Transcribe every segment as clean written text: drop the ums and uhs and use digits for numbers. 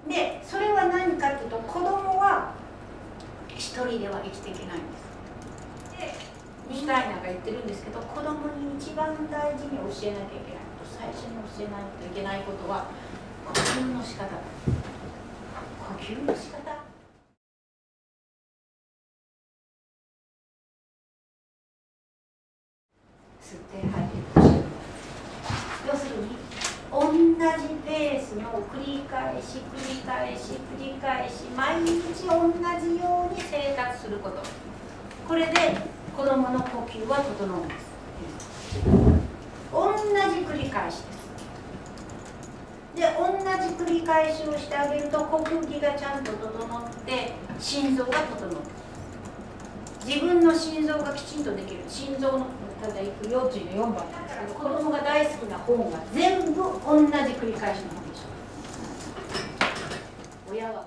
でそれは何かというと、子供は一人では生きていけないんです。でシュタイナーが言ってるんですけど、子供に一番大事に教えなきゃいけないこと、最初に教えないといけないことは呼吸の仕方だ。呼吸の仕方。吸って吐いて、要するに同じペースの繰り返し繰り返し繰り返し、毎日同じように生活すること、これで子どもの呼吸は整うんです。同じ繰り返しです。で同じ繰り返しをしてあげると、呼吸器がちゃんと整って心臓が整う。自分の心臓がきちんとできる。心臓のただいく腰椎の4番なんですけど、子供が大好きな本が全部同じ繰り返しの本でしょ。親は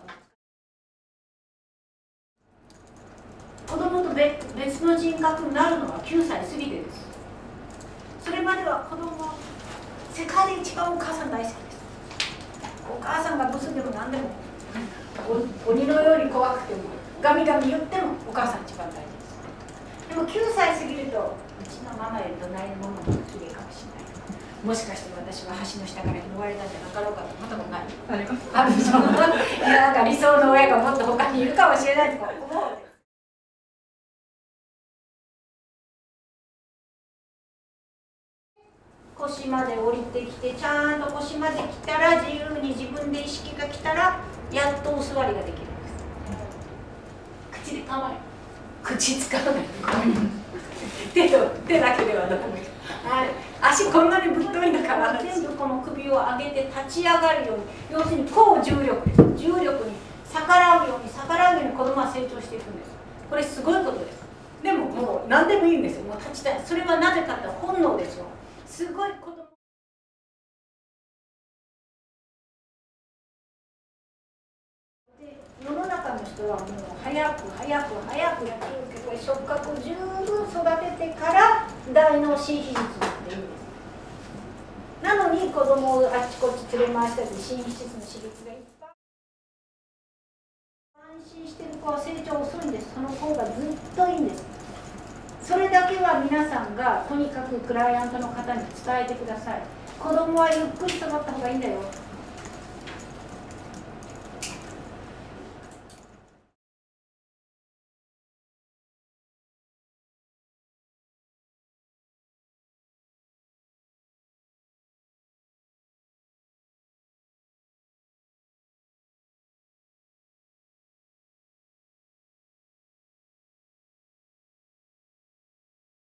子供と別の人格になるのは9歳過ぎてです。それまでは子供は世界で一番お母さん大好きです。お母さんがブスでも何でも、鬼のように怖くてもガミガミ言ってもお母さん一番大事です。でも9歳過ぎると、うちのママより隣のママの方が綺麗かもしれないとか、もしかして私は橋の下から拾われたんじゃなかろうかと思ったことない？あるでしょ。なんか理想の親がもっと他にいるかもしれないとか思う。腰まで降りてきて、ちゃんと腰まで来たら、自由に自分で意識が来たら、やっとお座りができるんです。口で構え、口使わない。手だけではどこもいい。足こんなにぶっといんだから、全部この首を上げて立ち上がるように、要するに高重力です。重力に逆らうように逆らうように子供は成長していくんです。これすごいことです。でももう何でもいいんですよ。もう立ちたい。それはなぜかって本能ですよ。すごい子供。で世の中の人はもう早く早く早くやってるけど、触覚を十分育ててから大脳新皮質っていうんです。なのに子供をあっちこっち連れ回したり、新皮質の刺激がいっぱい。安心してる子は成長遅いんです。その方がずっといいんです。それだけは皆さんがとにかくクライアントの方に伝えてください。子供はゆっくり育った方がいいんだよ。